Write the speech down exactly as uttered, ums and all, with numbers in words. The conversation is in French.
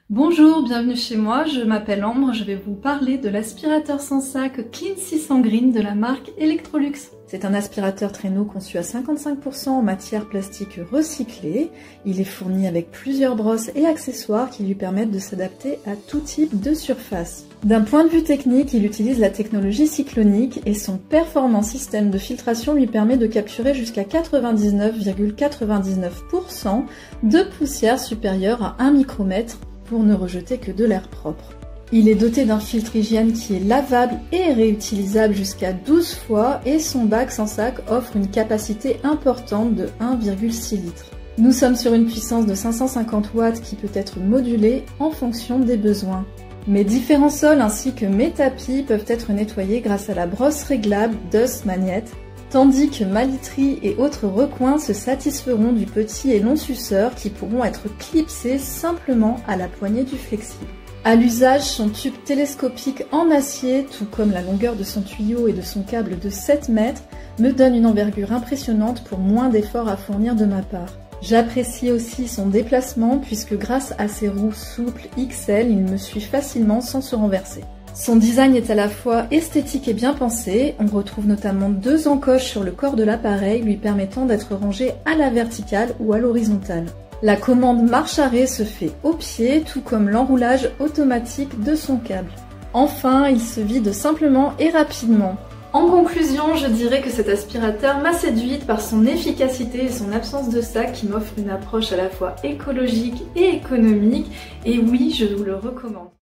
Bonjour, bienvenue chez moi, je m'appelle Ambre, je vais vous parler de l'aspirateur sans sac Clean six cents Green de la marque Electrolux. C'est un aspirateur traîneau conçu à cinquante-cinq pour cent en matière plastique recyclée. Il est fourni avec plusieurs brosses et accessoires qui lui permettent de s'adapter à tout type de surface. D'un point de vue technique, il utilise la technologie cyclonique et son performant système de filtration lui permet de capturer jusqu'à quatre-vingt-dix-neuf virgule quatre-vingt-dix-neuf pour cent de poussière supérieure à un micromètre pour ne rejeter que de l'air propre. Il est doté d'un filtre hygiène qui est lavable et réutilisable jusqu'à douze fois et son bac sans sac offre une capacité importante de un virgule six litres. Nous sommes sur une puissance de cinq cent cinquante watts qui peut être modulée en fonction des besoins. Mes différents sols ainsi que mes tapis peuvent être nettoyés grâce à la brosse réglable Dust Magnet, tandis que ma literie et autres recoins se satisferont du petit et long suceur qui pourront être clipsés simplement à la poignée du flexible. À l'usage, son tube télescopique en acier, tout comme la longueur de son tuyau et de son câble de sept mètres, me donne une envergure impressionnante pour moins d'efforts à fournir de ma part. J'apprécie aussi son déplacement puisque grâce à ses roues souples X L, il me suit facilement sans se renverser. Son design est à la fois esthétique et bien pensé, on retrouve notamment deux encoches sur le corps de l'appareil lui permettant d'être rangé à la verticale ou à l'horizontale. La commande marche-arrêt se fait au pied, tout comme l'enroulage automatique de son câble. Enfin, il se vide simplement et rapidement. En conclusion, je dirais que cet aspirateur m'a séduite par son efficacité et son absence de sac qui m'offre une approche à la fois écologique et économique, et oui, je vous le recommande.